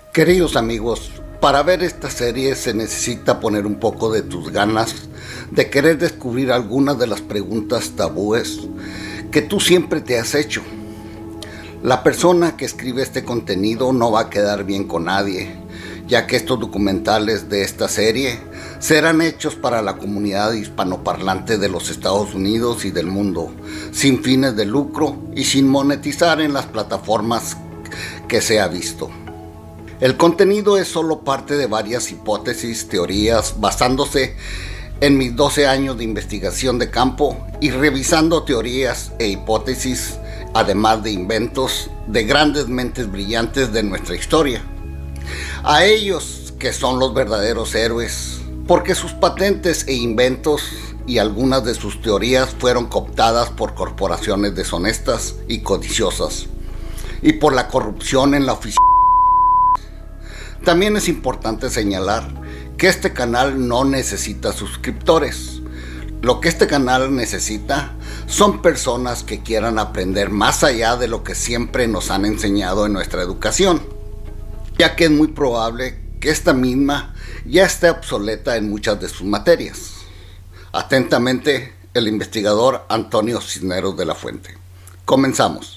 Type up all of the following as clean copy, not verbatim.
Queridos amigos, para ver esta serie se necesita poner un poco de tus ganas de querer descubrir algunas de las preguntas tabúes que tú siempre te has hecho. La persona que escribe este contenido no va a quedar bien con nadie, ya que estos documentales de esta serie serán hechos para la comunidad hispanoparlante de los Estados Unidos y del mundo, sin fines de lucro y sin monetizar en las plataformas que se ha visto. El contenido es solo parte de varias hipótesis, teorías, basándose en mis 12 años de investigación de campo y revisando teorías e hipótesis, además de inventos de grandes mentes brillantes de nuestra historia. A ellos que son los verdaderos héroes, porque sus patentes e inventos y algunas de sus teorías fueron cooptadas por corporaciones deshonestas y codiciosas, y por la corrupción en la oficina. También es importante señalar que este canal no necesita suscriptores. Lo que este canal necesita son personas que quieran aprender más allá de lo que siempre nos han enseñado en nuestra educación, ya que es muy probable que esta misma ya esté obsoleta en muchas de sus materias. Atentamente, el investigador Antonio Cisneros de la Fuente. Comenzamos.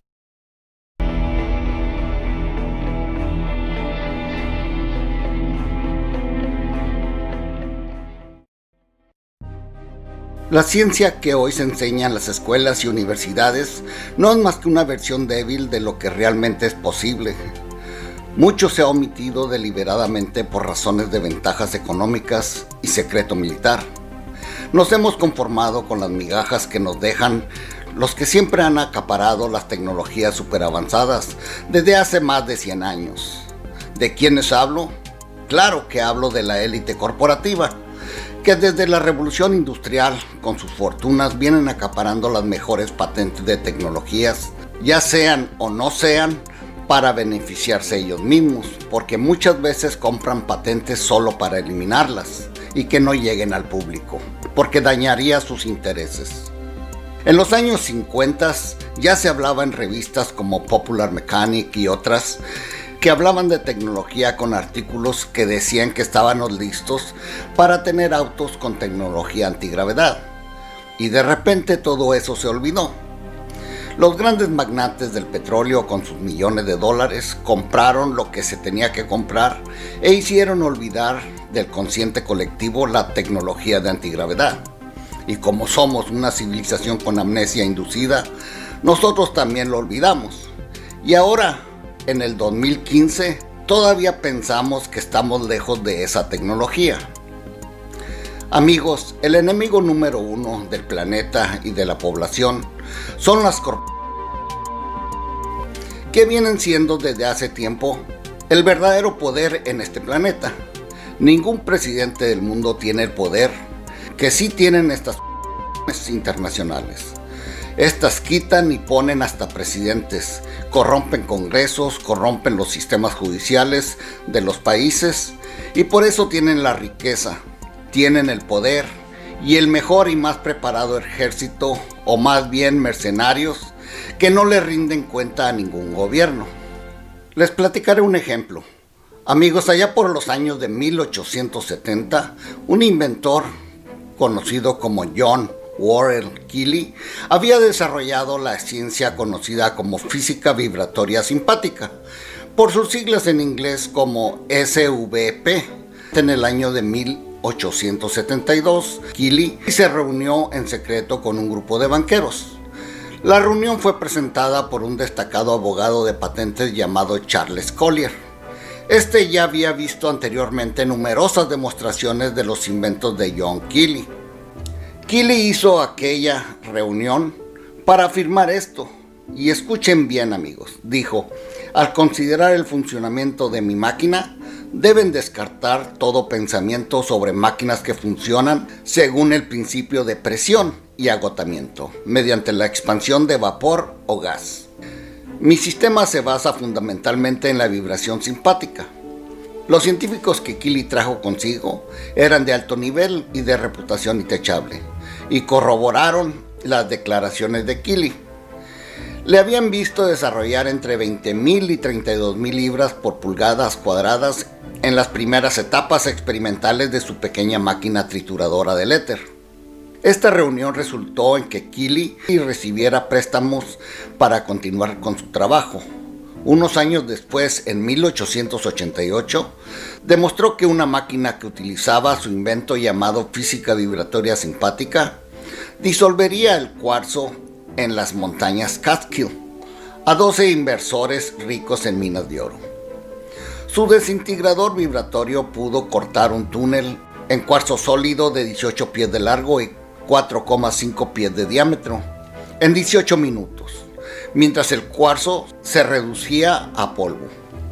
La ciencia que hoy se enseña en las escuelas y universidades no es más que una versión débil de lo que realmente es posible. Mucho se ha omitido deliberadamente por razones de ventajas económicas y secreto militar. Nos hemos conformado con las migajas que nos dejan los que siempre han acaparado las tecnologías superavanzadas desde hace más de 100 años. ¿De quiénes hablo? Claro que hablo de la élite corporativa, que desde la revolución industrial, con sus fortunas, vienen acaparando las mejores patentes de tecnologías, ya sean o no sean, para beneficiarse ellos mismos, porque muchas veces compran patentes solo para eliminarlas y que no lleguen al público, porque dañaría sus intereses. En los años 50 ya se hablaba en revistas como Popular Mechanic y otras, que hablaban de tecnología con artículos que decían que estábamos listos para tener autos con tecnología antigravedad. Y de repente todo eso se olvidó. Los grandes magnates del petróleo con sus millones de dólares compraron lo que se tenía que comprar e hicieron olvidar del consciente colectivo la tecnología de antigravedad. Y como somos una civilización con amnesia inducida, nosotros también lo olvidamos. Y ahora, en el 2015, todavía pensamos que estamos lejos de esa tecnología. Amigos, el enemigo número uno del planeta y de la población son las corporaciones, que vienen siendo desde hace tiempo el verdadero poder en este planeta. Ningún presidente del mundo tiene el poder que sí tienen estas corporaciones internacionales. Estas quitan y ponen hasta presidentes, corrompen congresos, corrompen los sistemas judiciales de los países y por eso tienen la riqueza, tienen el poder y el mejor y más preparado ejército, o más bien mercenarios, que no le rinden cuenta a ningún gobierno. Les platicaré un ejemplo. Amigos, allá por los años de 1870, un inventor conocido como John Worrell Keely había desarrollado la ciencia conocida como física vibratoria simpática, por sus siglas en inglés como SVP. En el año de 1872, Keely se reunió en secreto con un grupo de banqueros. La reunión fue presentada por un destacado abogado de patentes llamado Charles Collier. Este ya había visto anteriormente numerosas demostraciones de los inventos de John Keely. Keely hizo aquella reunión para afirmar esto, y escuchen bien amigos, dijo: al considerar el funcionamiento de mi máquina, deben descartar todo pensamiento sobre máquinas que funcionan según el principio de presión y agotamiento, mediante la expansión de vapor o gas. Mi sistema se basa fundamentalmente en la vibración simpática. Los científicos que Keely trajo consigo eran de alto nivel y de reputación intachable, y corroboraron las declaraciones de Keely. Le habían visto desarrollar entre 20.000 y 32.000 libras por pulgadas cuadradas en las primeras etapas experimentales de su pequeña máquina trituradora del éter. Esta reunión resultó en que Keely recibiera préstamos para continuar con su trabajo. Unos años después, en 1888, demostró que una máquina que utilizaba su invento llamado física vibratoria simpática disolvería el cuarzo en las montañas Catskill a 12 inversores ricos en minas de oro. Su desintegrador vibratorio pudo cortar un túnel en cuarzo sólido de 18 pies de largo y 4,5 pies de diámetro en 18 minutos, mientras el cuarzo se reducía a polvo.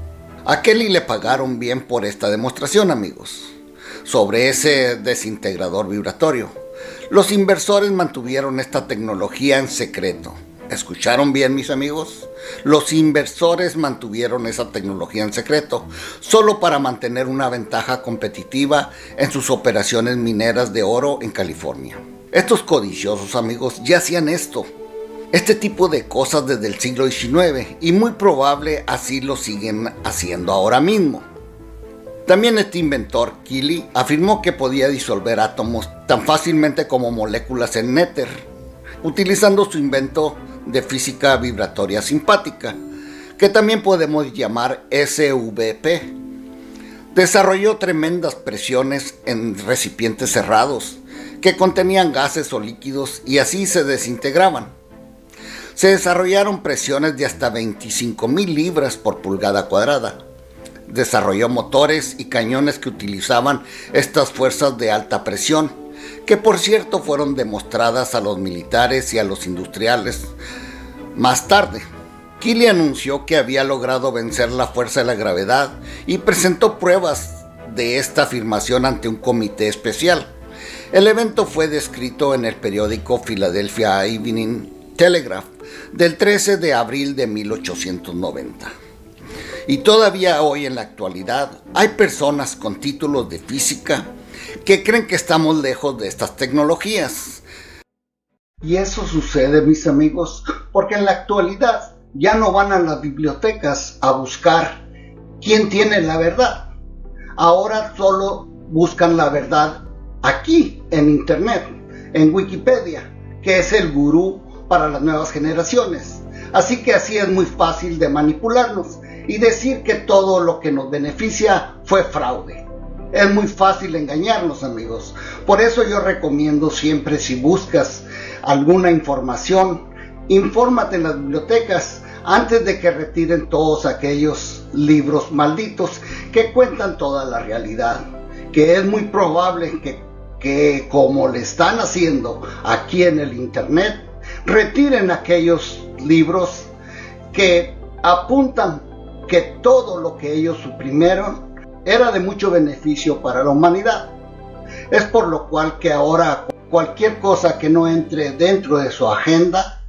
A Keely le pagaron bien por esta demostración, amigos, sobre ese desintegrador vibratorio. Los inversores mantuvieron esta tecnología en secreto. ¿Escucharon bien, mis amigos? Los inversores mantuvieron esa tecnología en secreto, solo para mantener una ventaja competitiva en sus operaciones mineras de oro en California. Estos codiciosos, amigos, ya hacían este tipo de cosas desde el siglo XIX, y muy probable así lo siguen haciendo ahora mismo. También este inventor, Keely, afirmó que podía disolver átomos tan fácilmente como moléculas en éter, utilizando su invento de física vibratoria simpática, que también podemos llamar SVP. Desarrolló tremendas presiones en recipientes cerrados, que contenían gases o líquidos y así se desintegraban. Se desarrollaron presiones de hasta 25.000 libras por pulgada cuadrada. Desarrolló motores y cañones que utilizaban estas fuerzas de alta presión, que por cierto fueron demostradas a los militares y a los industriales más tarde. Keely anunció que había logrado vencer la fuerza de la gravedad y presentó pruebas de esta afirmación ante un comité especial. El evento fue descrito en el periódico Philadelphia Evening Telegraph del 13 de abril de 1890. Y todavía hoy en la actualidad hay personas con títulos de física que creen que estamos lejos de estas tecnologías. Y eso sucede, mis amigos, porque en la actualidad ya no van a las bibliotecas a buscar quién tiene la verdad. Ahora solo buscan la verdad aquí en internet, en Wikipedia, que es el gurú para las nuevas generaciones. Así que así es muy fácil de manipularnos y decir que todo lo que nos beneficia fue fraude. Es muy fácil engañarnos, amigos. Por eso yo recomiendo siempre, si buscas alguna información, infórmate en las bibliotecas antes de que retiren todos aquellos libros malditos que cuentan toda la realidad, que es muy probable que como le están haciendo aquí en el internet, retiren aquellos libros que apuntan que todo lo que ellos suprimieron era de mucho beneficio para la humanidad. Es por lo cual que ahora cualquier cosa que no entre dentro de su agenda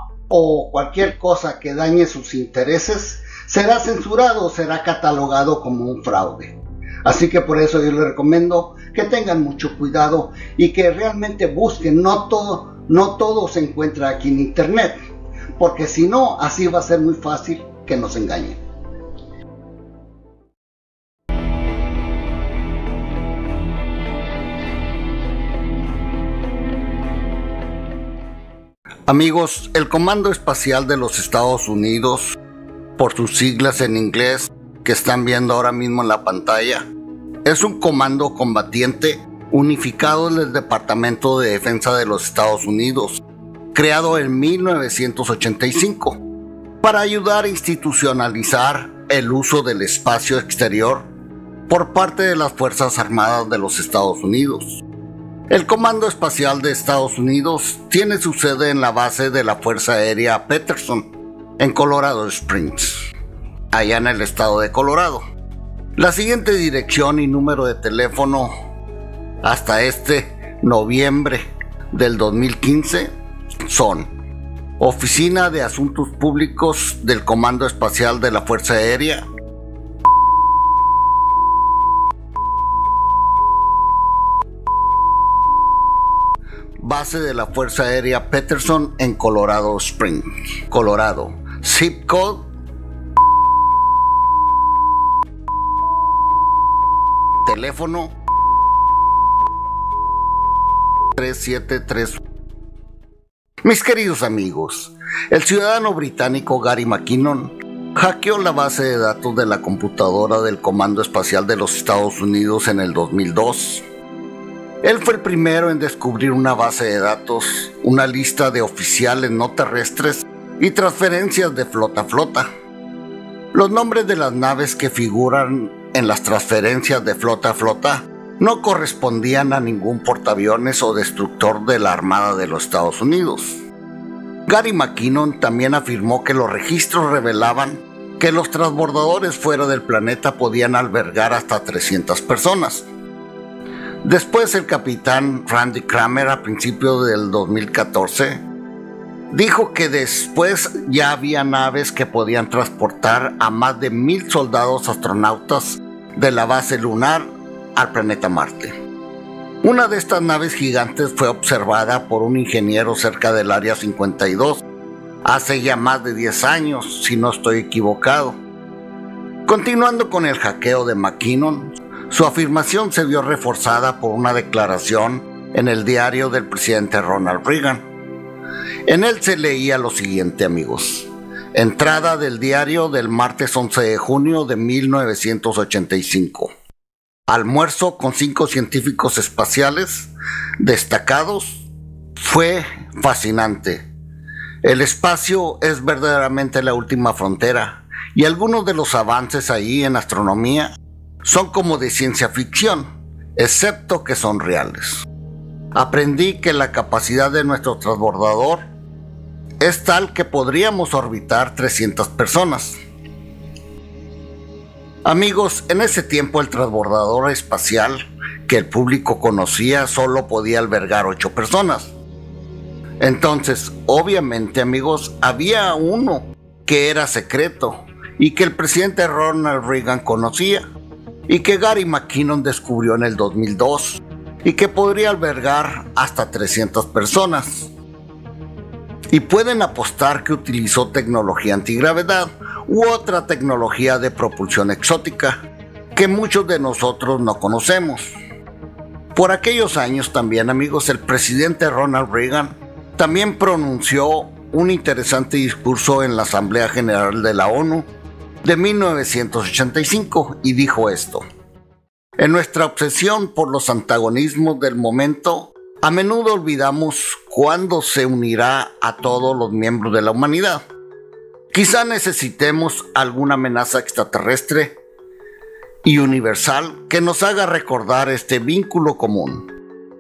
o cualquier cosa que dañe sus intereses será censurado, será catalogado como un fraude. Así que por eso yo les recomiendo que tengan mucho cuidado y que realmente busquen. No todo se encuentra aquí en internet, porque si no, así va a ser muy fácil que nos engañen. Amigos, el Comando Espacial de los Estados Unidos, por sus siglas en inglés que están viendo ahora mismo en la pantalla, es un comando combatiente unificado del Departamento de Defensa de los Estados Unidos, creado en 1985, para ayudar a institucionalizar el uso del espacio exterior por parte de las Fuerzas Armadas de los Estados Unidos. El Comando Espacial de Estados Unidos tiene su sede en la base de la Fuerza Aérea Peterson, en Colorado Springs, allá en el estado de Colorado. La siguiente dirección y número de teléfono hasta este noviembre del 2015 son: Oficina de Asuntos Públicos del Comando Espacial de la Fuerza Aérea, base de la Fuerza Aérea Peterson en Colorado Springs, Colorado. Zip code teléfono 373. Mis queridos amigos, el ciudadano británico Gary McKinnon hackeó la base de datos de la computadora del Comando Espacial de los Estados Unidos en el 2002. Él fue el primero en descubrir una base de datos, una lista de oficiales no terrestres y transferencias de flota a flota. Los nombres de las naves que figuran en las transferencias de flota a flota no correspondían a ningún portaaviones o destructor de la Armada de los Estados Unidos. Gary McKinnon también afirmó que los registros revelaban que los transbordadores fuera del planeta podían albergar hasta 300 personas. Después el capitán Randy Cramer, a principios del 2014, dijo que después ya había naves que podían transportar a más de 1,000 soldados astronautas de la base lunar al planeta Marte. Una de estas naves gigantes fue observada por un ingeniero cerca del Área 52 hace ya más de 10 años, si no estoy equivocado. Continuando con el hackeo de McKinnon, su afirmación se vio reforzada por una declaración en el diario del presidente Ronald Reagan. En él se leía lo siguiente, amigos. Entrada del diario del martes 11 de junio de 1985. Almuerzo con 5 científicos espaciales destacados. Fue fascinante. El espacio es verdaderamente la última frontera y algunos de los avances ahí en astronomía son como de ciencia ficción, excepto que son reales. Aprendí que la capacidad de nuestro transbordador es tal que podríamos orbitar 300 personas. Amigos, en ese tiempo el transbordador espacial que el público conocía solo podía albergar 8 personas. Entonces, obviamente, amigos, había uno que era secreto y que el presidente Ronald Reagan conocía y que Gary McKinnon descubrió en el 2002 y que podría albergar hasta 300 personas. Y pueden apostar que utilizó tecnología antigravedad u otra tecnología de propulsión exótica que muchos de nosotros no conocemos. Por aquellos años también, amigos, el presidente Ronald Reagan también pronunció un interesante discurso en la Asamblea General de la ONU de 1985 y dijo esto: en nuestra obsesión por los antagonismos del momento, a menudo olvidamos cuándo se unirá a todos los miembros de la humanidad. Quizá necesitemos alguna amenaza extraterrestre y universal que nos haga recordar este vínculo común.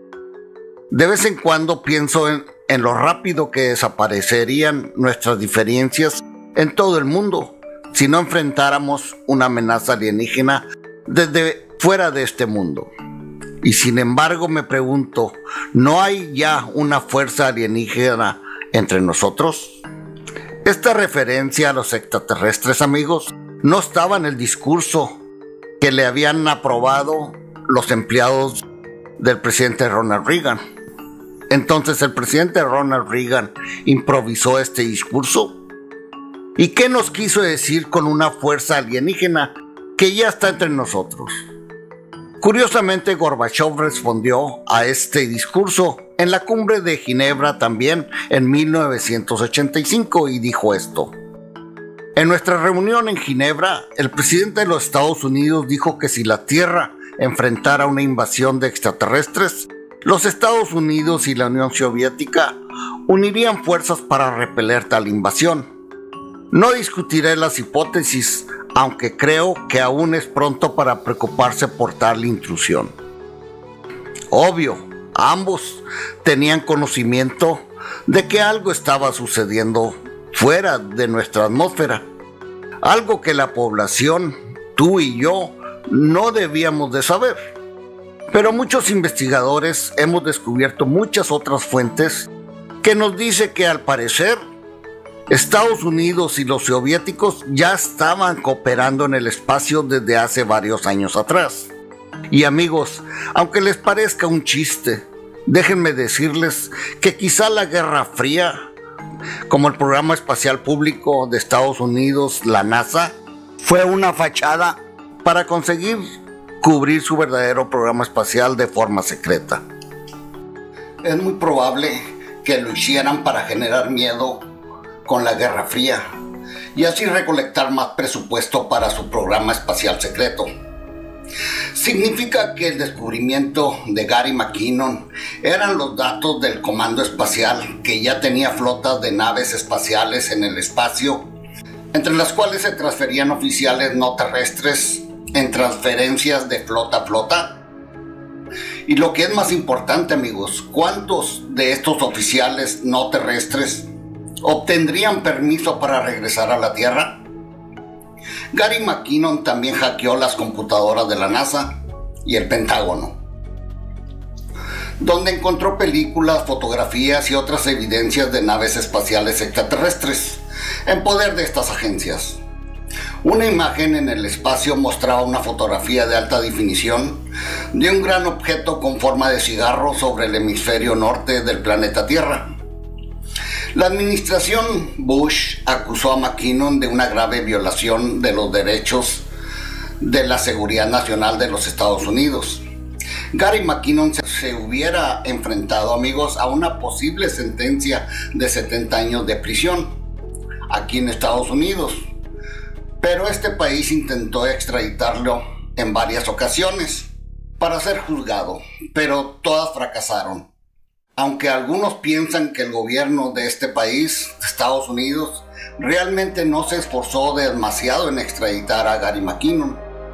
De vez en cuando pienso en lo rápido que desaparecerían nuestras diferencias en todo el mundo si no enfrentáramos una amenaza alienígena desde fuera de este mundo. Y sin embargo me pregunto, ¿no hay ya una fuerza alienígena entre nosotros? Esta referencia a los extraterrestres, amigos, no estaba en el discurso que le habían aprobado los empleados del presidente Ronald Reagan. Entonces el presidente Ronald Reagan improvisó este discurso. ¿Y qué nos quiso decir con una fuerza alienígena que ya está entre nosotros? Curiosamente, Gorbachev respondió a este discurso en la cumbre de Ginebra también en 1985 y dijo esto: en nuestra reunión en Ginebra, el presidente de los Estados Unidos dijo que si la Tierra enfrentara una invasión de extraterrestres, los Estados Unidos y la Unión Soviética unirían fuerzas para repeler tal invasión. No discutiré las hipótesis, aunque creo que aún es pronto para preocuparse por tal intrusión. Obvio, ambos tenían conocimiento de que algo estaba sucediendo fuera de nuestra atmósfera, algo que la población, tú y yo, no debíamos de saber. Pero muchos investigadores hemos descubierto muchas otras fuentes que nos dicen que al parecer Estados Unidos y los soviéticos ya estaban cooperando en el espacio desde hace varios años atrás. Y amigos, aunque les parezca un chiste, Déjenme decirles que quizá la Guerra Fría, como el programa espacial público de Estados Unidos, la NASA, fue una fachada para conseguir cubrir su verdadero programa espacial de forma secreta. Es muy probable que lo hicieran para generar miedo con la Guerra Fría y así recolectar más presupuesto para su programa espacial secreto. Significa que el descubrimiento de Gary McKinnon eran los datos del Comando Espacial, que ya tenía flotas de naves espaciales en el espacio, entre las cuales se transferían oficiales no terrestres en transferencias de flota a flota. Y lo que es más importante, amigos, ¿cuántos de estos oficiales no terrestres obtendrían permiso para regresar a la Tierra? Gary McKinnon también hackeó las computadoras de la NASA y el Pentágono, donde encontró películas, fotografías y otras evidencias de naves espaciales extraterrestres en poder de estas agencias. Una imagen en el espacio mostraba una fotografía de alta definición de un gran objeto con forma de cigarro sobre el hemisferio norte del planeta Tierra. La administración Bush acusó a McKinnon de una grave violación de los derechos de la seguridad nacional de los Estados Unidos. Gary McKinnon se hubiera enfrentado, amigos, a una posible sentencia de 70 años de prisión aquí en Estados Unidos. Pero este país intentó extraditarlo en varias ocasiones para ser juzgado, pero todas fracasaron. Aunque algunos piensan que el gobierno de este país, Estados Unidos, realmente no se esforzó demasiado en extraditar a Gary McKinnon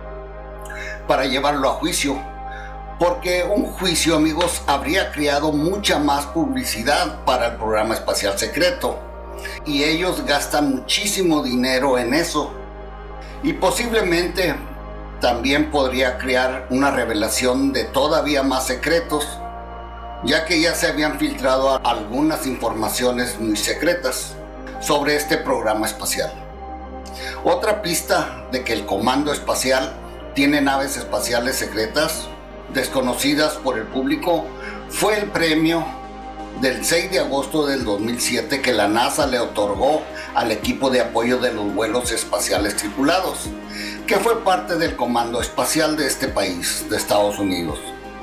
para llevarlo a juicio, porque un juicio, amigos, habría creado mucha más publicidad para el programa espacial secreto, y ellos gastan muchísimo dinero en eso, y posiblemente también podría crear una revelación de todavía más secretos, ya que ya se habían filtrado algunas informaciones muy secretas sobre este programa espacial. Otra pista de que el Comando Espacial tiene naves espaciales secretas desconocidas por el público fue el premio del 6 de agosto del 2007 que la NASA le otorgó al equipo de apoyo de los vuelos espaciales tripulados, que fue parte del Comando Espacial de este país, de Estados Unidos.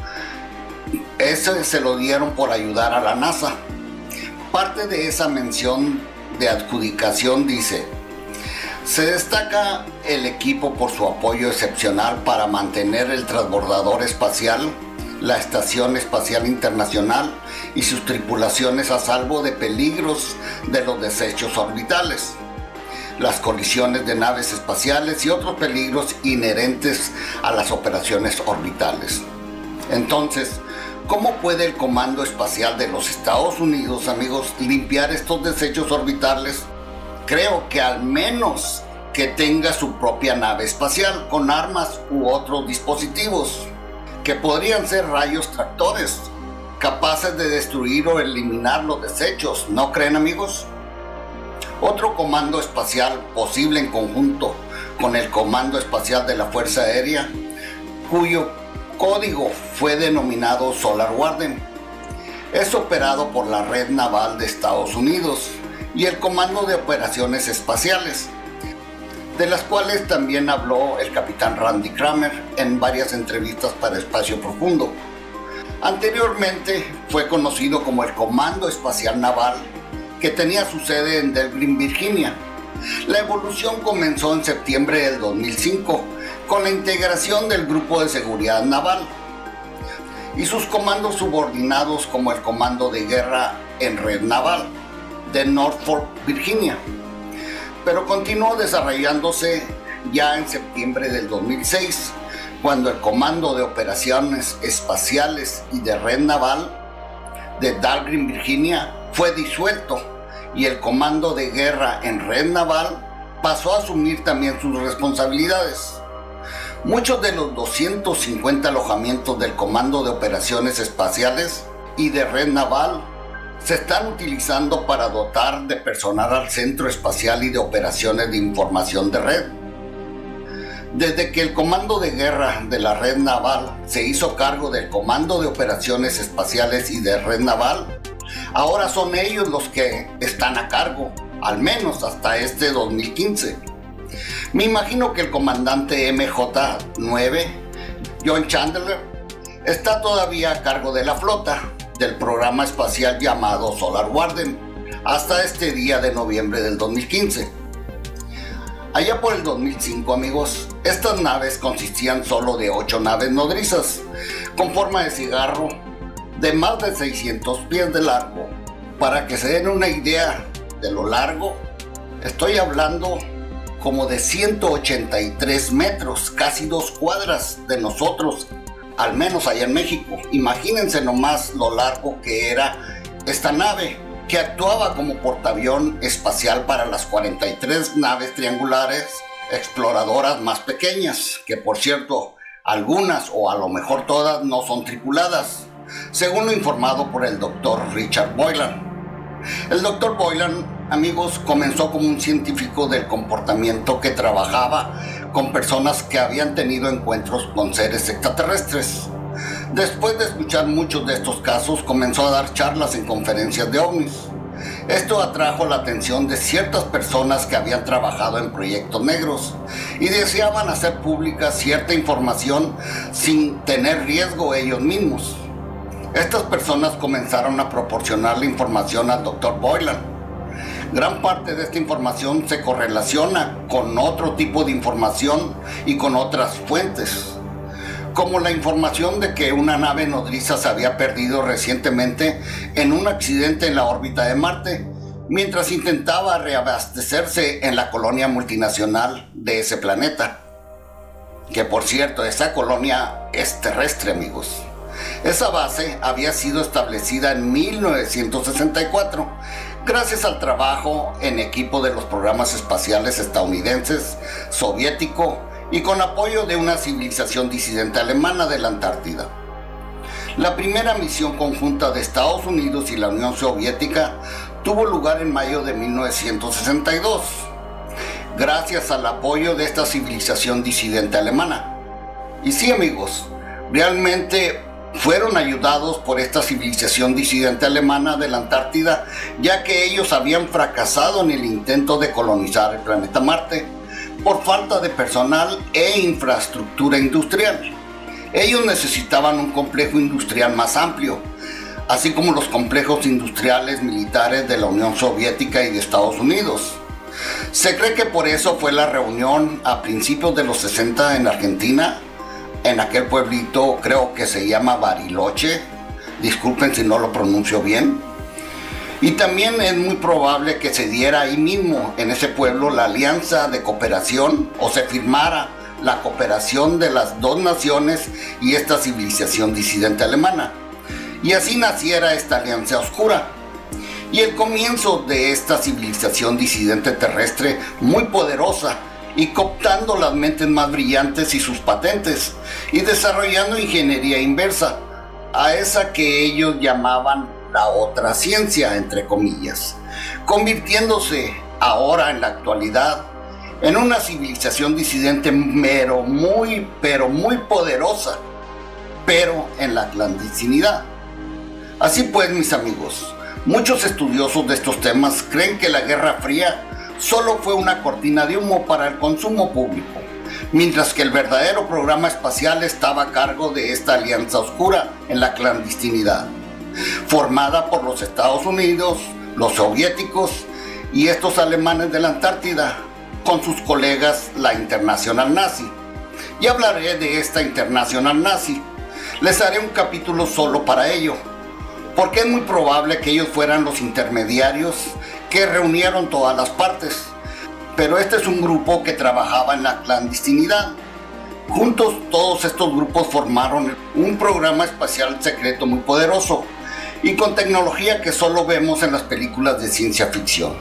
Ese se lo dieron por ayudar a la NASA. Parte de esa mención de adjudicación dice: se destaca el equipo por su apoyo excepcional para mantener el transbordador espacial, la Estación Espacial Internacional y sus tripulaciones a salvo de peligros de los desechos orbitales, las colisiones de naves espaciales y otros peligros inherentes a las operaciones orbitales. Entonces, ¿cómo puede el Comando Espacial de los Estados Unidos, amigos, limpiar estos desechos orbitales? Creo que al menos que tenga su propia nave espacial con armas u otros dispositivos, que podrían ser rayos tractores, capaces de destruir o eliminar los desechos, ¿no creen, amigos? Otro comando espacial posible en conjunto con el Comando Espacial de la Fuerza Aérea, cuyo código fue denominado Solar Warden, es operado por la Red Naval de Estados Unidos y el Comando de Operaciones Espaciales, de las cuales también habló el capitán Randy Cramer en varias entrevistas para Espacio Profundo. Anteriormente fue conocido como el Comando Espacial Naval, que tenía su sede en Delaware, Virginia. La evolución comenzó en septiembre del 2005 con la integración del Grupo de Seguridad Naval y sus comandos subordinados, como el Comando de Guerra en Red Naval de Norfolk, Virginia, pero continuó desarrollándose ya en septiembre del 2006, cuando el Comando de Operaciones Espaciales y de Red Naval de Delaware, Virginia fue disuelto y el Comando de Guerra en Red Naval pasó a asumir también sus responsabilidades. Muchos de los 250 alojamientos del Comando de Operaciones Espaciales y de Red Naval se están utilizando para dotar de personal al Centro Espacial y de Operaciones de Información de Red. Desde que el Comando de Guerra de la Red Naval se hizo cargo del Comando de Operaciones Espaciales y de Red Naval, ahora son ellos los que están a cargo, al menos hasta este 2015. Me imagino que el comandante MJ-9, John Chandler, está todavía a cargo de la flota del programa espacial llamado Solar Warden hasta este día de noviembre del 2015. Allá por el 2005, amigos, estas naves consistían solo de 8 naves nodrizas, con forma de cigarro, de más de 600 pies de largo. Para que se den una idea de lo largo, estoy hablando como de 183 metros, casi 2 cuadras de nosotros, al menos allá en México. Imagínense nomás lo largo que era esta nave, que actuaba como portaavión espacial para las 43 naves triangulares exploradoras más pequeñas, que por cierto, algunas o a lo mejor todas no son tripuladas, según lo informado por el doctor Richard Boylan. El doctor Boylan, amigos, comenzó como un científico del comportamiento que trabajaba con personas que habían tenido encuentros con seres extraterrestres. Después de escuchar muchos de estos casos, comenzó a dar charlas en conferencias de ovnis. Esto atrajo la atención de ciertas personas que habían trabajado en proyectos negros y deseaban hacer pública cierta información sin tener riesgo ellos mismos. Estas personas comenzaron a proporcionar la información al Dr. Boylan. Gran parte de esta información se correlaciona con otro tipo de información y con otras fuentes, como la información de que una nave nodriza se había perdido recientemente en un accidente en la órbita de Marte, mientras intentaba reabastecerse en la colonia multinacional de ese planeta. Que por cierto, esa colonia es terrestre, amigos. Esa base había sido establecida en 1964, gracias al trabajo en equipo de los programas espaciales estadounidenses, soviético, y con apoyo de una civilización disidente alemana de la Antártida. La primera misión conjunta de Estados Unidos y la Unión Soviética tuvo lugar en mayo de 1962, gracias al apoyo de esta civilización disidente alemana. Y sí, amigos, realmente fueron ayudados por esta civilización disidente alemana de la Antártida, ya que ellos habían fracasado en el intento de colonizar el planeta Marte por falta de personal e infraestructura industrial. Ellos necesitaban un complejo industrial más amplio, así como los complejos industriales militares de la Unión Soviética y de Estados Unidos. Se cree que por eso fue la reunión a principios de los 60 en Argentina, en aquel pueblito, creo que se llama Bariloche, disculpen si no lo pronuncio bien. Y también es muy probable que se diera ahí mismo, en ese pueblo, la alianza de cooperación, o se firmara la cooperación de las dos naciones y esta civilización disidente alemana. Y así naciera esta alianza oscura. Y el comienzo de esta civilización disidente terrestre muy poderosa, y cooptando las mentes más brillantes y sus patentes, y desarrollando ingeniería inversa, a esa que ellos llamaban la otra ciencia, entre comillas, convirtiéndose ahora en la actualidad en una civilización disidente pero muy poderosa, pero en la clandestinidad. Así pues, mis amigos, muchos estudiosos de estos temas creen que la Guerra Fría solo fue una cortina de humo para el consumo público, mientras que el verdadero programa espacial estaba a cargo de esta alianza oscura en la clandestinidad, formada por los Estados Unidos, los soviéticos y estos alemanes de la Antártida, con sus colegas la Internacional Nazi. Y hablaré de esta Internacional Nazi. Les haré un capítulo solo para ello, porque es muy probable que ellos fueran los intermediarios que reunieron todas las partes. Pero este es un grupo que trabajaba en la clandestinidad. Juntos todos estos grupos formaron un programa espacial secreto muy poderoso y con tecnología que solo vemos en las películas de ciencia ficción.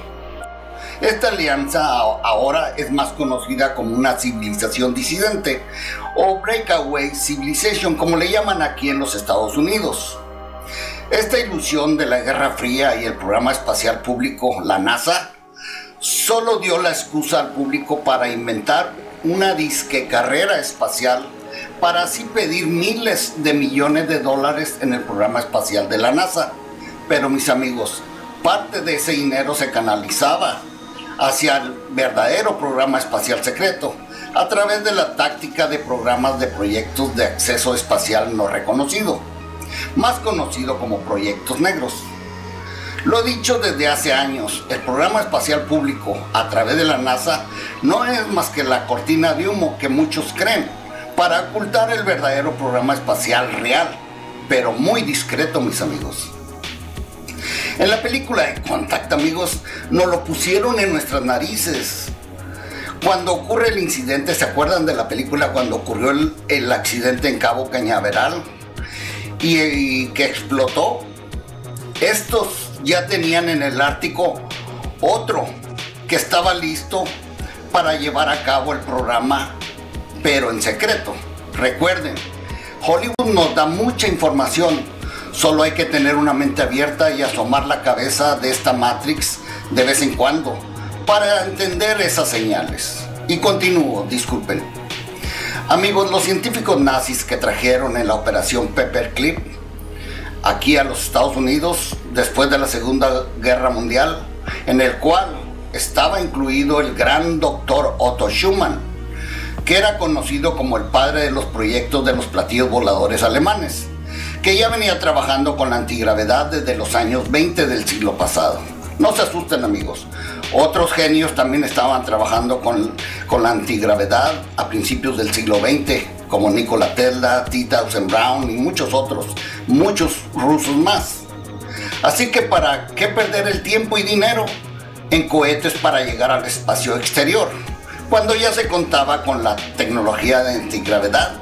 Esta alianza ahora es más conocida como una civilización disidente o Breakaway Civilization, como le llaman aquí en los Estados Unidos. Esta ilusión de la Guerra Fría y el programa espacial público, la NASA, solo dio la excusa al público para inventar una disque carrera espacial para así pedir miles de millones de dólares en el programa espacial de la NASA. Pero mis amigos, parte de ese dinero se canalizaba hacia el verdadero programa espacial secreto a través de la táctica de programas de proyectos de acceso espacial no reconocido, más conocido como proyectos negros. Lo dicho desde hace años, el programa espacial público a través de la NASA no es más que la cortina de humo que muchos creen para ocultar el verdadero programa espacial real, pero muy discreto, mis amigos. En la película de Contact, amigos, nos lo pusieron en nuestras narices. Cuando ocurre el incidente, ¿se acuerdan de la película cuando ocurrió el accidente en Cabo Cañaveral y que explotó? Estos ya tenían en el Ártico otro que estaba listo para llevar a cabo el programa, pero en secreto. Recuerden, Hollywood nos da mucha información, solo hay que tener una mente abierta y asomar la cabeza de esta Matrix de vez en cuando para entender esas señales. Y continúo, disculpen. Amigos, los científicos nazis que trajeron en la operación Paperclip aquí a los Estados Unidos después de la Segunda Guerra Mundial, en el cual estaba incluido el gran doctor Otto Schumann, que era conocido como el padre de los proyectos de los platillos voladores alemanes, que ya venía trabajando con la antigravedad desde los años 20 del siglo pasado. No se asusten, amigos, otros genios también estaban trabajando con la antigravedad a principios del siglo XX, como Nikola Tesla, T. Townsend Brown y muchos otros, muchos rusos más. Así que ¿para qué perder el tiempo y dinero en cohetes para llegar al espacio exterior, cuando ya se contaba con la tecnología de antigravedad?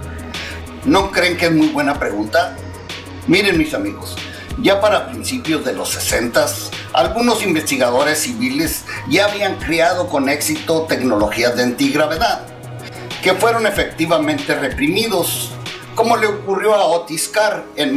¿No creen que es muy buena pregunta? Miren, mis amigos, ya para principios de los 60s, algunos investigadores civiles ya habían creado con éxito tecnologías de antigravedad, que fueron efectivamente reprimidos, como le ocurrió a Otis Carr en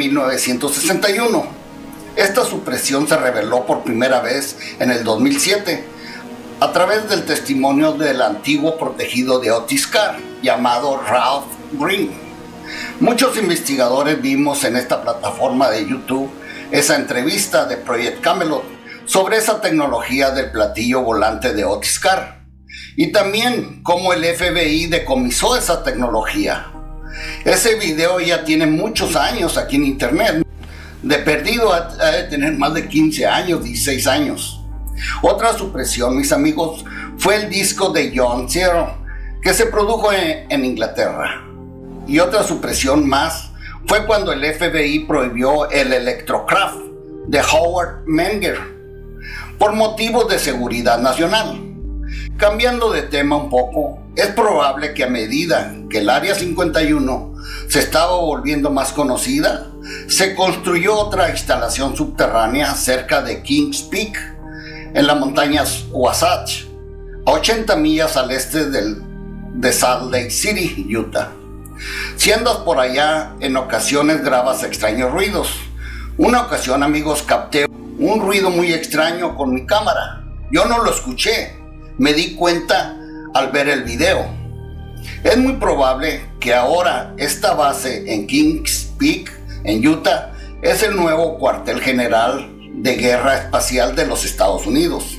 1961. Esta supresión se reveló por primera vez en el 2007, a través del testimonio del antiguo protegido de Otis Carr, llamado Ralph Green. Muchos investigadores vimos en esta plataforma de YouTube esa entrevista de Project Camelot sobre esa tecnología del platillo volante de Otis Carr, y también cómo el FBI decomisó esa tecnología. Ese video ya tiene muchos años aquí en internet, de perdido ha de tener más de 15 años, 16 años. Otra supresión, mis amigos, fue el disco de John Zero, que se produjo en Inglaterra. Y otra supresión más fue cuando el FBI prohibió el Electrocraft de Howard Menger por motivos de seguridad nacional. Cambiando de tema un poco, es probable que a medida que el Área 51 se estaba volviendo más conocida, se construyó otra instalación subterránea cerca de Kings Peak, en las montañas Wasatch, a 80 millas al este de Salt Lake City, Utah. Si andas por allá, en ocasiones grabas extraños ruidos. Una ocasión, amigos, capté un ruido muy extraño con mi cámara. Yo no lo escuché, me di cuenta al ver el video. Es muy probable que ahora esta base en Kings Peak, en Utah, es el nuevo cuartel general de guerra espacial de los Estados Unidos.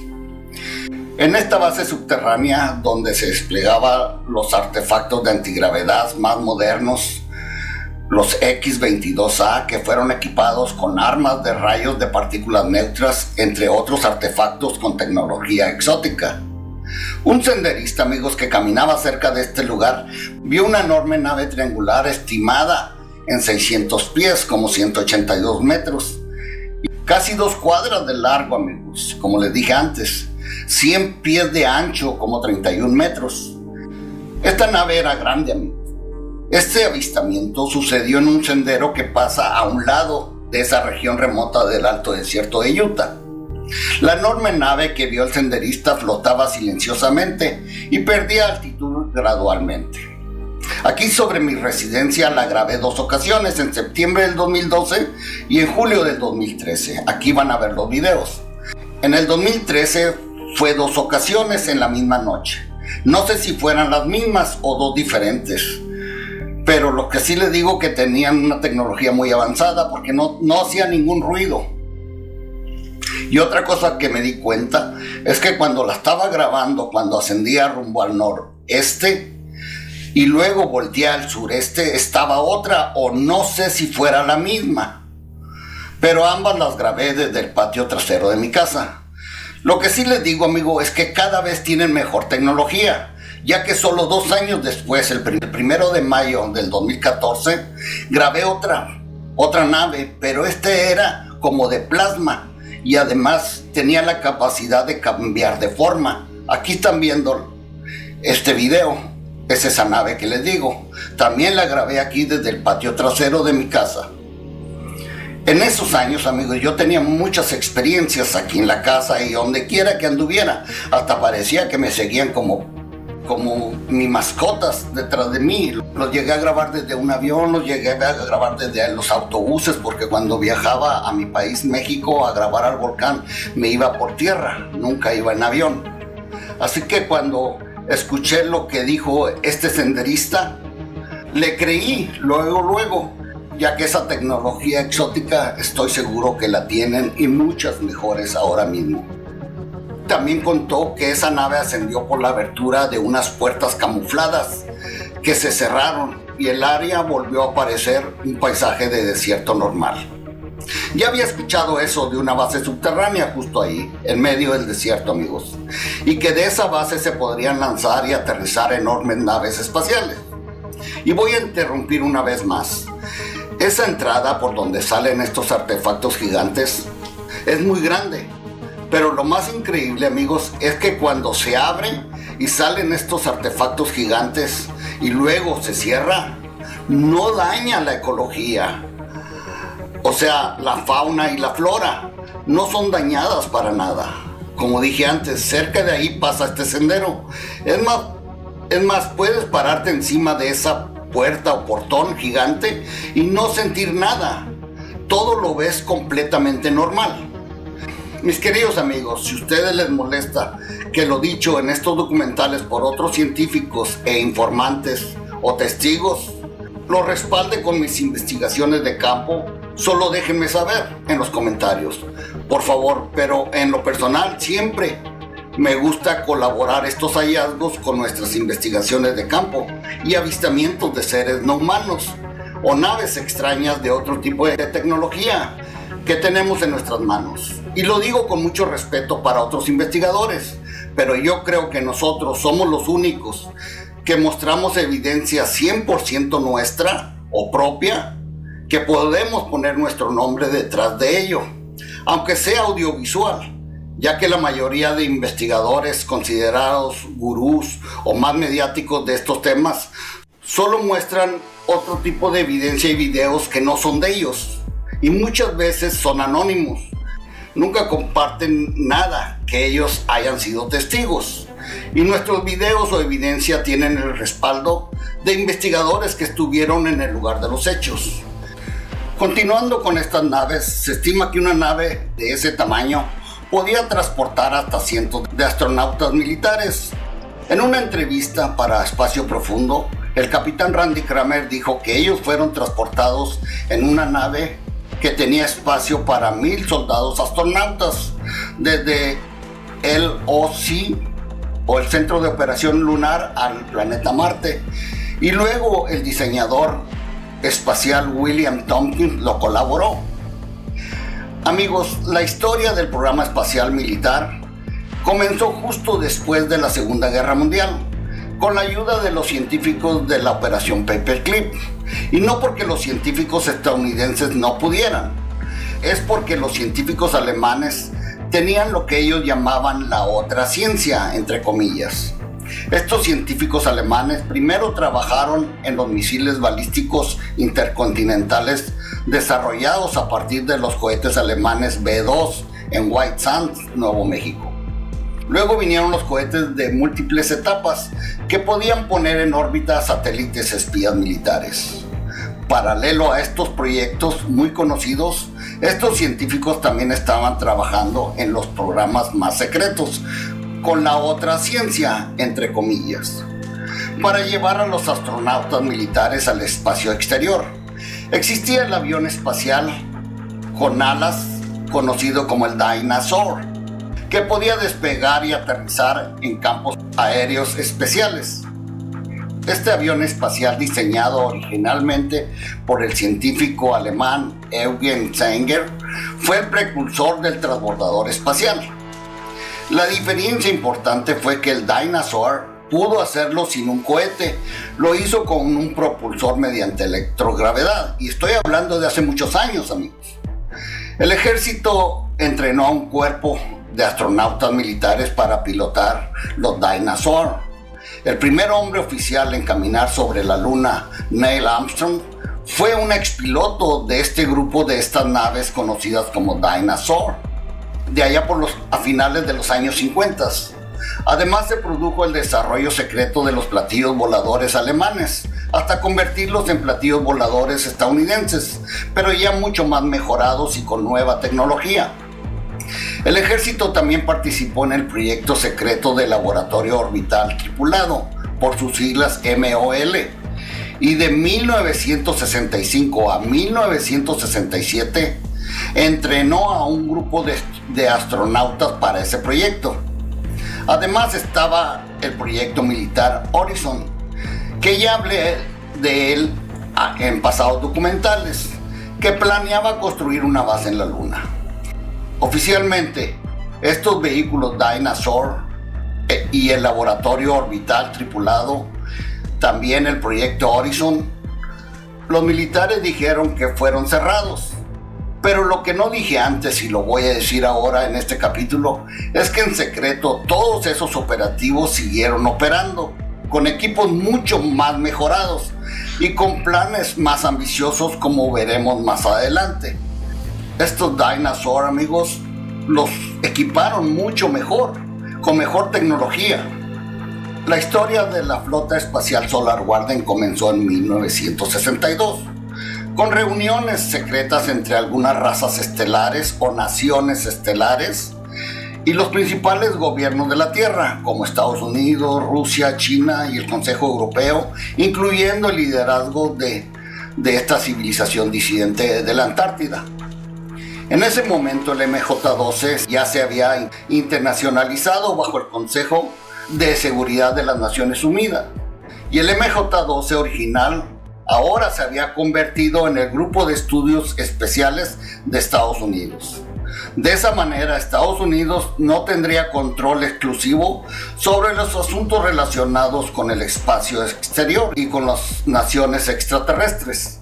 En esta base subterránea, donde se desplegaban los artefactos de antigravedad más modernos, los X-22A, que fueron equipados con armas de rayos de partículas neutras, entre otros artefactos con tecnología exótica. Un senderista, amigos, que caminaba cerca de este lugar, vio una enorme nave triangular estimada en 600 pies, como 182 metros, y casi 2 cuadras de largo, amigos, como les dije antes, 100 pies de ancho, como 31 metros. Esta nave era grande, amigos. Este avistamiento sucedió en un sendero que pasa a un lado de esa región remota del Alto Desierto de Utah. La enorme nave que vio el senderista flotaba silenciosamente y perdía altitud gradualmente. Aquí sobre mi residencia la grabé 2 ocasiones, en septiembre del 2012 y en julio del 2013. Aquí van a ver los videos. En el 2013 fue 2 ocasiones en la misma noche. No sé si fueran las mismas o 2 diferentes, pero lo que sí les digo que tenían una tecnología muy avanzada porque no hacía ningún ruido. Y otra cosa que me di cuenta es que cuando la estaba grabando, cuando ascendía rumbo al noreste y luego volteé al sureste, estaba otra, o no sé si fuera la misma, pero ambas las grabé desde el patio trasero de mi casa. Lo que sí les digo, amigo, es que cada vez tienen mejor tecnología, ya que solo 2 años después, el 1 de mayo del 2014, grabé otra nave, pero era como de plasma y además tenía la capacidad de cambiar de forma. Aquí están viendo este video, es esa nave que les digo. También la grabé aquí desde el patio trasero de mi casa. En esos años, amigos, yo tenía muchas experiencias aquí en la casa y donde quiera que anduviera. Hasta parecía que me seguían como mis mascotas detrás de mí. Los llegué a grabar desde un avión, los llegué a grabar desde los autobuses, porque cuando viajaba a mi país, México, a grabar al volcán, me iba por tierra, nunca iba en avión. Así que cuando escuché lo que dijo este senderista, le creí luego, ya que esa tecnología exótica estoy seguro que la tienen y muchas mejores ahora mismo. También contó que esa nave ascendió por la abertura de unas puertas camufladas que se cerraron y el área volvió a parecer un paisaje de desierto normal. Ya había escuchado eso de una base subterránea justo ahí, en medio del desierto, amigos, y que de esa base se podrían lanzar y aterrizar enormes naves espaciales. Y voy a interrumpir una vez más. Esa entrada por donde salen estos artefactos gigantes es muy grande, pero lo más increíble, amigos, es que cuando se abre y salen estos artefactos gigantes y luego se cierra, no daña la ecología. O sea, la fauna y la flora no son dañadas para nada. Como dije antes, cerca de ahí pasa este sendero. Es más, puedes pararte encima de esa puerta o portón gigante y no sentir nada. Todo lo ves completamente normal. Mis queridos amigos, si a ustedes les molesta que lo dicho en estos documentales por otros científicos e informantes o testigos, lo respalde con mis investigaciones de campo, solo déjenme saber en los comentarios, por favor. Pero en lo personal siempre me gusta colaborar estos hallazgos con nuestras investigaciones de campo y avistamientos de seres no humanos o naves extrañas de otro tipo de tecnología que tenemos en nuestras manos. Y lo digo con mucho respeto para otros investigadores, pero yo creo que nosotros somos los únicos que mostramos evidencia 100% nuestra o propia, que podemos poner nuestro nombre detrás de ello, aunque sea audiovisual, ya que la mayoría de investigadores considerados gurús o más mediáticos de estos temas solo muestran otro tipo de evidencia y videos que no son de ellos, y muchas veces son anónimos. Nunca comparten nada que ellos hayan sido testigos, y nuestros videos o evidencia tienen el respaldo de investigadores que estuvieron en el lugar de los hechos. Continuando con estas naves, se estima que una nave de ese tamaño podía transportar hasta cientos de astronautas militares. En una entrevista para Espacio Profundo, el capitán Randy Cramer dijo que ellos fueron transportados en una nave que tenía espacio para 1000 soldados astronautas desde el OC, o el Centro de Operación Lunar, al planeta Marte, y luego el diseñador espacial William Tompkins lo colaboró. Amigos, la historia del programa espacial militar comenzó justo después de la Segunda Guerra Mundial, con la ayuda de los científicos de la Operación Paperclip. Y no porque los científicos estadounidenses no pudieran, es porque los científicos alemanes tenían lo que ellos llamaban la otra ciencia, entre comillas. Estos científicos alemanes primero trabajaron en los misiles balísticos intercontinentales desarrollados a partir de los cohetes alemanes B-2 en White Sands, Nuevo México. Luego vinieron los cohetes de múltiples etapas que podían poner en órbita satélites espías militares. Paralelo a estos proyectos muy conocidos, estos científicos también estaban trabajando en los programas más secretos, con la otra ciencia, entre comillas, para llevar a los astronautas militares al espacio exterior. Existía el avión espacial con alas, conocido como el Dyna-Soar, que podía despegar y aterrizar en campos aéreos especiales. Este avión espacial, diseñado originalmente por el científico alemán Eugen Sanger, fue el precursor del transbordador espacial. La diferencia importante fue que el Dyna-Soar pudo hacerlo sin un cohete, lo hizo con un propulsor mediante electrogravedad, y estoy hablando de hace muchos años, amigos. El ejército entrenó a un cuerpo de astronautas militares para pilotar los Dyna-Soar. El primer hombre oficial en caminar sobre la luna, Neil Armstrong, fue un expiloto de este grupo de estas naves conocidas como Dyna-Soar, de allá a finales de los años 50. Además se produjo el desarrollo secreto de los platillos voladores alemanes, hasta convertirlos en platillos voladores estadounidenses, pero ya mucho más mejorados y con nueva tecnología. El ejército también participó en el proyecto secreto del Laboratorio Orbital Tripulado, por sus siglas MOL, y de 1965 a 1967 entrenó a un grupo de astronautas para ese proyecto. Además estaba el proyecto militar Horizon, que ya hablé de él en pasados documentales, que planeaba construir una base en la Luna. Oficialmente, estos vehículos Dyna-Soar y el laboratorio orbital tripulado, también el proyecto Horizon, los militares dijeron que fueron cerrados. Pero lo que no dije antes, y lo voy a decir ahora en este capítulo, es que en secreto todos esos operativos siguieron operando, con equipos mucho más mejorados y con planes más ambiciosos, como veremos más adelante. Estos Dyna-Soar, amigos, los equiparon mucho mejor, con mejor tecnología. La historia de la flota espacial Solar Guardian comenzó en 1962, con reuniones secretas entre algunas razas estelares o naciones estelares y los principales gobiernos de la Tierra, como Estados Unidos, Rusia, China y el Consejo Europeo, incluyendo el liderazgo de esta civilización disidente de la Antártida. En ese momento el MJ-12 ya se había internacionalizado bajo el Consejo de Seguridad de las Naciones Unidas, y el MJ-12 original ahora se había convertido en el Grupo de Estudios Especiales de Estados Unidos. De esa manera, Estados Unidos no tendría control exclusivo sobre los asuntos relacionados con el espacio exterior y con las naciones extraterrestres.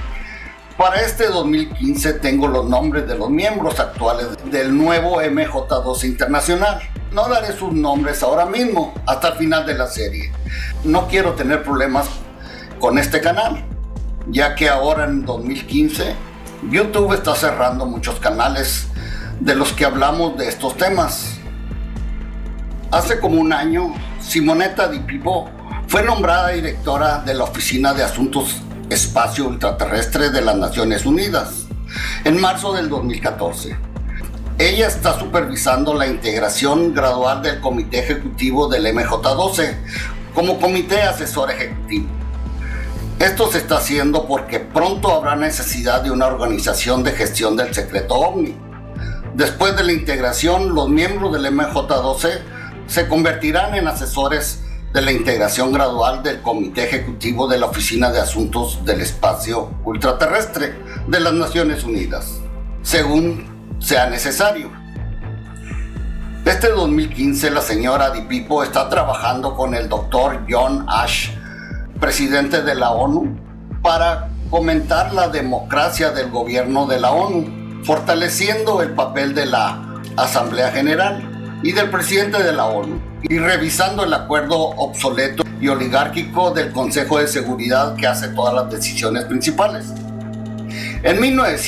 Para este 2015 tengo los nombres de los miembros actuales del nuevo MJ-12 Internacional. No daré sus nombres ahora mismo, hasta el final de la serie. No quiero tener problemas con este canal, ya que ahora en 2015 YouTube está cerrando muchos canales de los que hablamos de estos temas. Hace como un año, Simonetta Di Pipo fue nombrada directora de la Oficina de Asuntos Espacio Ultraterrestre de las Naciones Unidas en marzo del 2014. Ella está supervisando la integración gradual del Comité Ejecutivo del MJ-12 como Comité Asesor Ejecutivo. Esto se está haciendo porque pronto habrá necesidad de una organización de gestión del secreto OVNI. Después de la integración, los miembros del MJ-12 se convertirán en asesores de la integración gradual del Comité Ejecutivo de la Oficina de Asuntos del Espacio Ultraterrestre de las Naciones Unidas, según sea necesario. Este 2015 la señora Di Pipo está trabajando con el Dr. John Ash, presidente de la ONU, para fomentar la democracia del gobierno de la ONU, fortaleciendo el papel de la Asamblea General y del presidente de la ONU, y revisando el acuerdo obsoleto y oligárquico del Consejo de Seguridad que hace todas las decisiones principales. En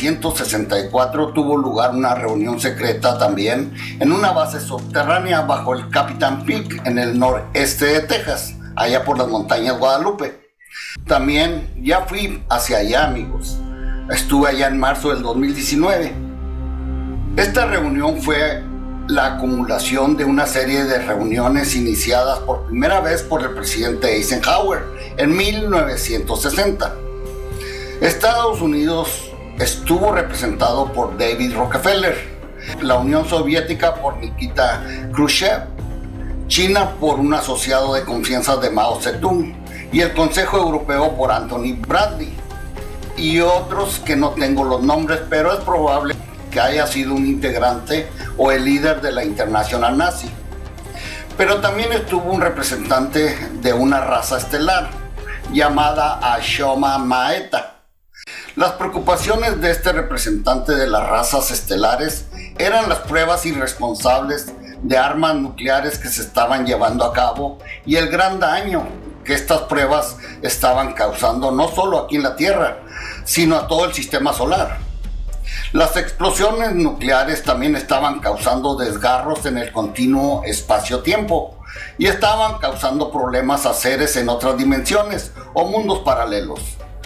1964 tuvo lugar una reunión secreta también en una base subterránea bajo el Capitán Peak en el noreste de Texas, allá por las montañas Guadalupe. También ya fui hacia allá, amigos. Estuve allá en marzo del 2019. Esta reunión fue la acumulación de una serie de reuniones iniciadas por primera vez por el presidente Eisenhower en 1960. Estados Unidos estuvo representado por David Rockefeller, la Unión Soviética por Nikita Khrushchev, China por un asociado de confianza de Mao Zedong y el Consejo Europeo por Anthony Bradley y otros que no tengo los nombres, pero es probable que haya sido un integrante o el líder de la Internacional Nazi. Pero también estuvo un representante de una raza estelar llamada Ashoma Maeta. Las preocupaciones de este representante de las razas estelares eran las pruebas irresponsables de armas nucleares que se estaban llevando a cabo y el gran daño que estas pruebas estaban causando no solo aquí en la Tierra, sino a todo el sistema solar. Las explosiones nucleares también estaban causando desgarros en el continuo espacio-tiempo y estaban causando problemas a seres en otras dimensiones o mundos paralelos.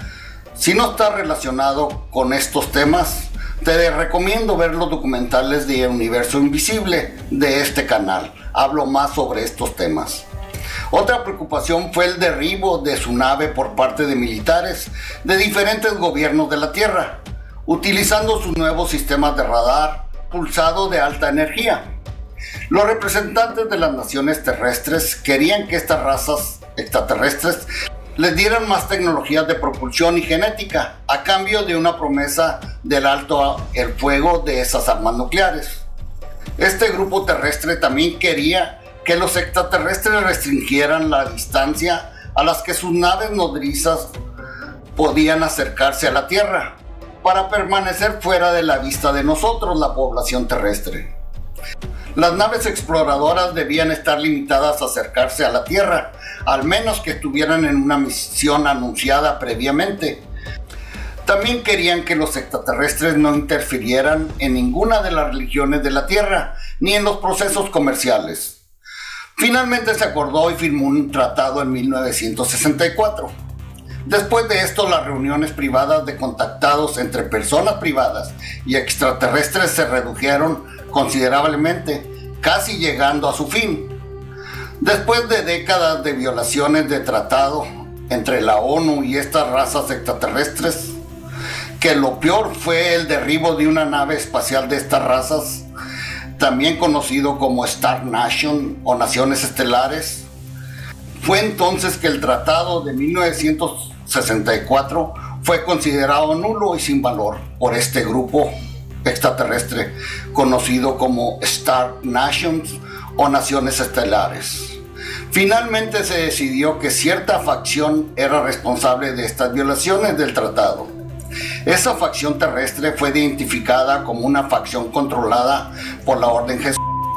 Si no estás relacionado con estos temas, te recomiendo ver los documentales de Universo Invisible de este canal. Hablo más sobre estos temas. Otra preocupación fue el derribo de su nave por parte de militares de diferentes gobiernos de la Tierra, utilizando sus nuevos sistemas de radar pulsado de alta energía. Los representantes de las naciones terrestres querían que estas razas extraterrestres les dieran más tecnologías de propulsión y genética a cambio de una promesa del alto el fuego de esas armas nucleares. Este grupo terrestre también quería que los extraterrestres restringieran la distancia a las que sus naves nodrizas podían acercarse a la Tierra para permanecer fuera de la vista de nosotros, la población terrestre. Las naves exploradoras debían estar limitadas a acercarse a la Tierra, al menos que estuvieran en una misión anunciada previamente. También querían que los extraterrestres no interfirieran en ninguna de las religiones de la Tierra, ni en los procesos comerciales. Finalmente se acordó y firmó un tratado en 1964. Después de esto, las reuniones privadas de contactados entre personas privadas y extraterrestres se redujeron considerablemente, casi llegando a su fin. Después de décadas de violaciones de tratado entre la ONU y estas razas extraterrestres, que lo peor fue el derribo de una nave espacial de estas razas, también conocido como Star Nation o Naciones Estelares, fue entonces que el tratado de 1964 fue considerado nulo y sin valor por este grupo extraterrestre conocido como Star Nations o Naciones Estelares. Finalmente se decidió que cierta facción era responsable de estas violaciones del tratado. Esa facción terrestre fue identificada como una facción controlada por la Orden Jesús,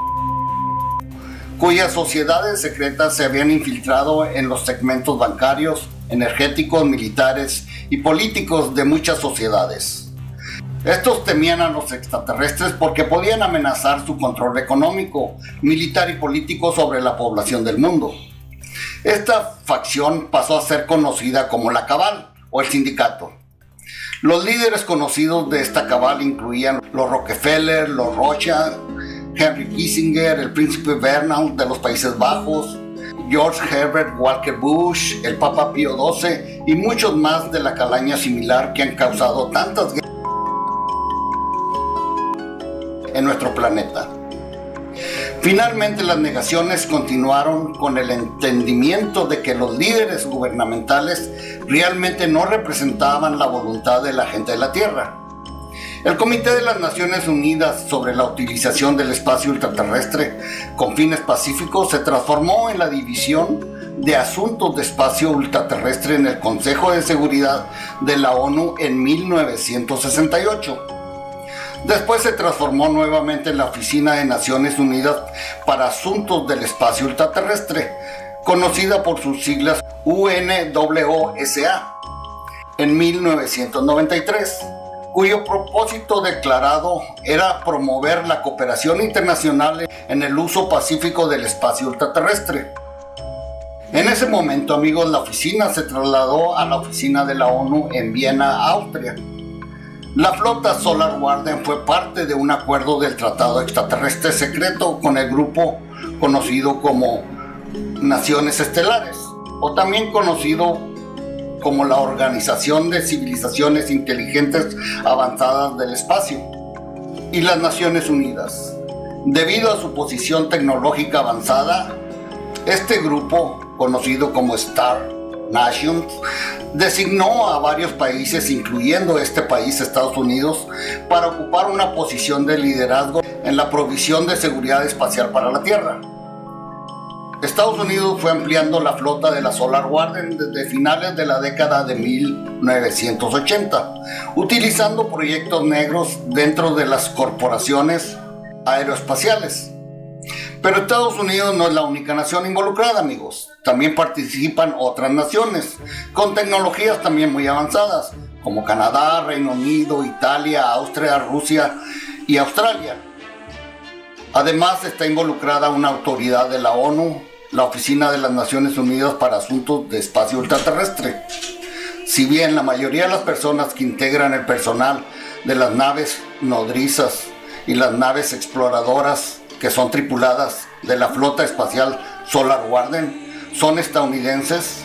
cuyas sociedades secretas se habían infiltrado en los segmentos bancarios, energéticos, militares y políticos de muchas sociedades. Estos temían a los extraterrestres porque podían amenazar su control económico, militar y político sobre la población del mundo. Esta facción pasó a ser conocida como la Cabal o el Sindicato. Los líderes conocidos de esta cabal incluían los Rockefeller, los Rothschild, Henry Kissinger, el príncipe Bernard de los Países Bajos, George Herbert Walker Bush, el Papa Pío XII y muchos más de la calaña similar que han causado tantas guerras en nuestro planeta. Finalmente, las negaciones continuaron con el entendimiento de que los líderes gubernamentales realmente no representaban la voluntad de la gente de la Tierra. El Comité de las Naciones Unidas sobre la utilización del espacio ultraterrestre con fines pacíficos se transformó en la División de Asuntos de Espacio Ultraterrestre en el Consejo de Seguridad de la ONU en 1968. Después se transformó nuevamente en la Oficina de Naciones Unidas para Asuntos del Espacio Ultraterrestre, conocida por sus siglas UNWSA, en 1993, cuyo propósito declarado era promover la cooperación internacional en el uso pacífico del espacio ultraterrestre. En ese momento, amigos, la oficina se trasladó a la oficina de la ONU en Viena, Austria. La flota Solar Guardian fue parte de un acuerdo del Tratado Extraterrestre Secreto con el grupo conocido como Naciones Estelares, o también conocido como la Organización de Civilizaciones Inteligentes Avanzadas del Espacio, y las Naciones Unidas. Debido a su posición tecnológica avanzada, este grupo, conocido como Star Nations, designó a varios países, incluyendo este país, Estados Unidos, para ocupar una posición de liderazgo en la provisión de seguridad espacial para la Tierra. Estados Unidos fue ampliando la flota de la Solar Guardian desde finales de la década de 1980, utilizando proyectos negros dentro de las corporaciones aeroespaciales. Pero Estados Unidos no es la única nación involucrada, amigos. También participan otras naciones con tecnologías también muy avanzadas, como Canadá, Reino Unido, Italia, Austria, Rusia y Australia. Además está involucrada una autoridad de la ONU, la Oficina de las Naciones Unidas para Asuntos de Espacio Ultraterrestre. Si bien la mayoría de las personas que integran el personal de las naves nodrizas y las naves exploradoras que son tripuladas de la flota espacial Solar Guardian son estadounidenses,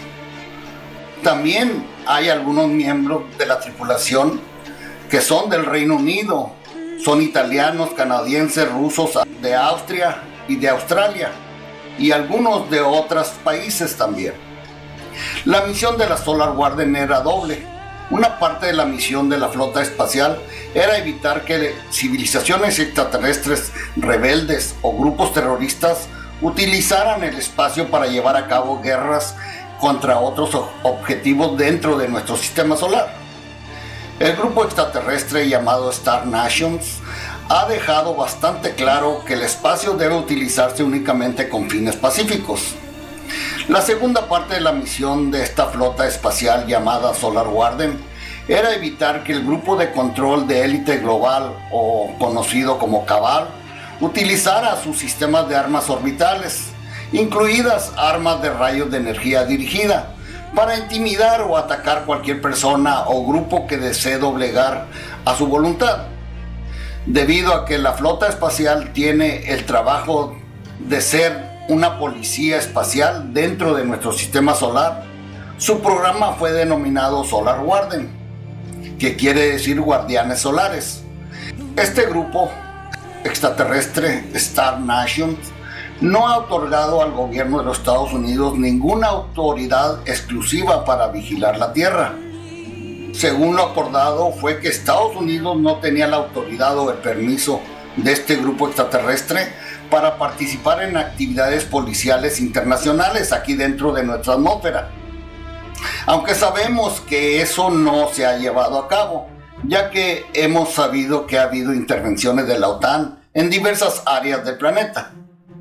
también hay algunos miembros de la tripulación que son del Reino Unido, son italianos, canadienses, rusos, de Austria y de Australia, y algunos de otros países también. La misión de la Solar Guardian era doble. Una parte de la misión de la flota espacial era evitar que civilizaciones extraterrestres rebeldes o grupos terroristas utilizaran el espacio para llevar a cabo guerras contra otros objetivos dentro de nuestro sistema solar. El grupo extraterrestre llamado Star Nations ha dejado bastante claro que el espacio debe utilizarse únicamente con fines pacíficos. La segunda parte de la misión de esta flota espacial llamada Solar Guardian era evitar que el grupo de control de élite global, o conocido como Cabal, utilizara sus sistemas de armas orbitales, incluidas armas de rayos de energía dirigida, para intimidar o atacar cualquier persona o grupo que desee doblegar a su voluntad. Debido a que la flota espacial tiene el trabajo de ser una policía espacial dentro de nuestro sistema solar, su programa fue denominado Solar Guardian, que quiere decir guardianes solares. Este grupo extraterrestre, Star Nations, no ha otorgado al gobierno de los Estados Unidos ninguna autoridad exclusiva para vigilar la Tierra. Según lo acordado, fue que Estados Unidos no tenía la autoridad o el permiso de este grupo extraterrestre para participar en actividades policiales internacionales aquí dentro de nuestra atmósfera. Aunque sabemos que eso no se ha llevado a cabo, ya que hemos sabido que ha habido intervenciones de la OTAN en diversas áreas del planeta.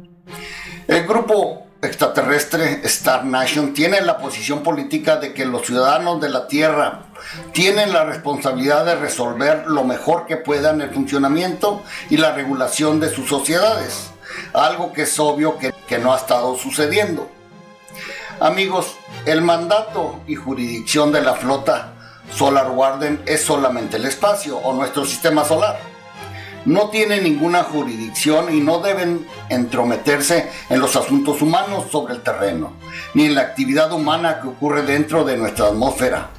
El grupo extraterrestre Star Nation tiene la posición política de que los ciudadanos de la Tierra tienen la responsabilidad de resolver lo mejor que puedan el funcionamiento y la regulación de sus sociedades, algo que es obvio que no ha estado sucediendo. Amigos, el mandato y jurisdicción de la flota Solar Guardian es solamente el espacio o nuestro sistema solar. No tiene ninguna jurisdicción y no deben entrometerse en los asuntos humanos sobre el terreno, ni en la actividad humana que ocurre dentro de nuestra atmósfera.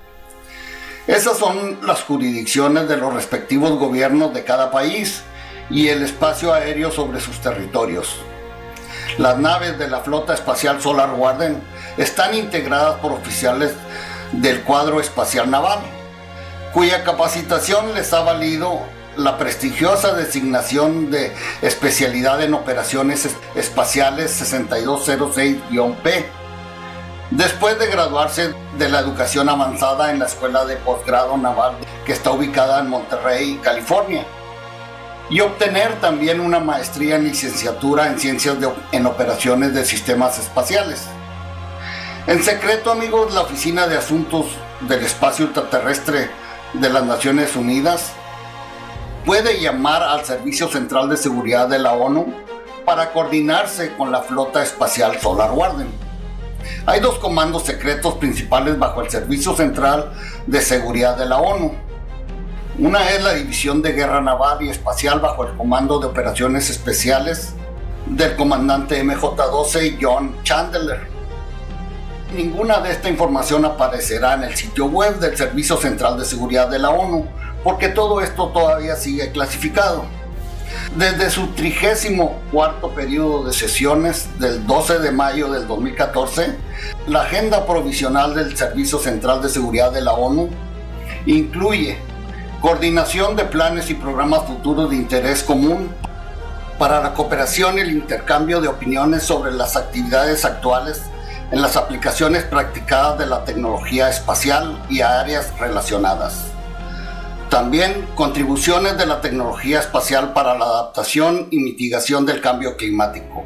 Esas son las jurisdicciones de los respectivos gobiernos de cada país y el espacio aéreo sobre sus territorios. Las naves de la flota espacial Solar Guardian están integradas por oficiales del cuadro espacial naval, cuya capacitación les ha valido la prestigiosa designación de especialidad en operaciones espaciales 6206-P, después de graduarse de la educación avanzada en la Escuela de Posgrado Naval que está ubicada en Monterrey, California, y obtener también una maestría en licenciatura en ciencias en operaciones de sistemas espaciales. En secreto, amigos, la Oficina de Asuntos del Espacio Ultraterrestre de las Naciones Unidas puede llamar al Servicio Central de Seguridad de la ONU para coordinarse con la flota espacial Solar Guardian. Hay dos comandos secretos principales bajo el Servicio Central de Seguridad de la ONU. Una es la División de Guerra Naval y Espacial bajo el Comando de Operaciones Especiales del comandante MJ-12 John Chandler. Ninguna de esta información aparecerá en el sitio web del Servicio Central de Seguridad de la ONU, porque todo esto todavía sigue clasificado. Desde su 34º periodo de sesiones del 12 de mayo del 2014, la agenda provisional del Servicio Central de Seguridad de la ONU incluye coordinación de planes y programas futuros de interés común para la cooperación y el intercambio de opiniones sobre las actividades actuales en las aplicaciones practicadas de la tecnología espacial y áreas relacionadas. También contribuciones de la tecnología espacial para la adaptación y mitigación del cambio climático.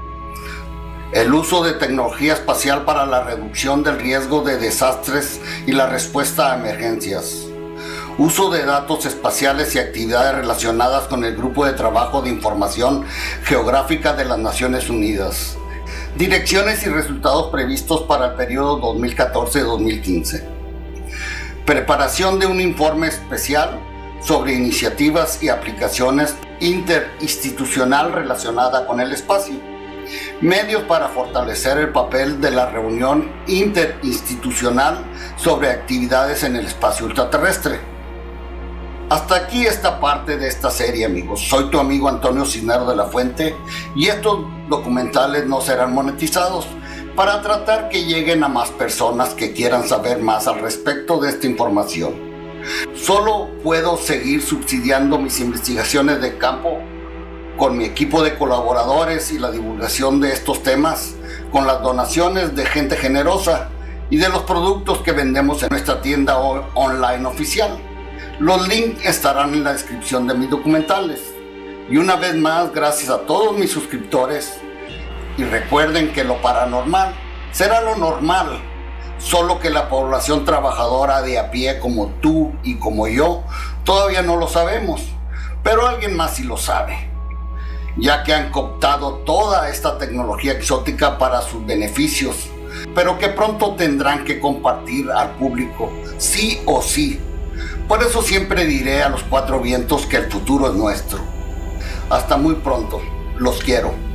El uso de tecnología espacial para la reducción del riesgo de desastres y la respuesta a emergencias. Uso de datos espaciales y actividades relacionadas con el Grupo de Trabajo de Información Geográfica de las Naciones Unidas. Direcciones y resultados previstos para el periodo 2014-2015. Preparación de un informe especial sobre iniciativas y aplicaciones interinstitucional relacionada con el espacio. Medios para fortalecer el papel de la reunión interinstitucional sobre actividades en el espacio ultraterrestre. Hasta aquí esta parte de esta serie, amigos. Soy tu amigo Antonio Cisneros de la Fuente y estos documentales no serán monetizados para tratar que lleguen a más personas que quieran saber más al respecto de esta información. Solo puedo seguir subsidiando mis investigaciones de campo con mi equipo de colaboradores y la divulgación de estos temas con las donaciones de gente generosa y de los productos que vendemos en nuestra tienda online oficial. Los links estarán en la descripción de mis documentales. Y una vez más, gracias a todos mis suscriptores. Y recuerden que lo paranormal será lo normal, solo que la población trabajadora de a pie como tú y como yo todavía no lo sabemos, pero alguien más sí lo sabe, ya que han cooptado toda esta tecnología exótica para sus beneficios, pero que pronto tendrán que compartir al público, sí o sí. Por eso siempre diré a los cuatro vientos que el futuro es nuestro. Hasta muy pronto. Los quiero.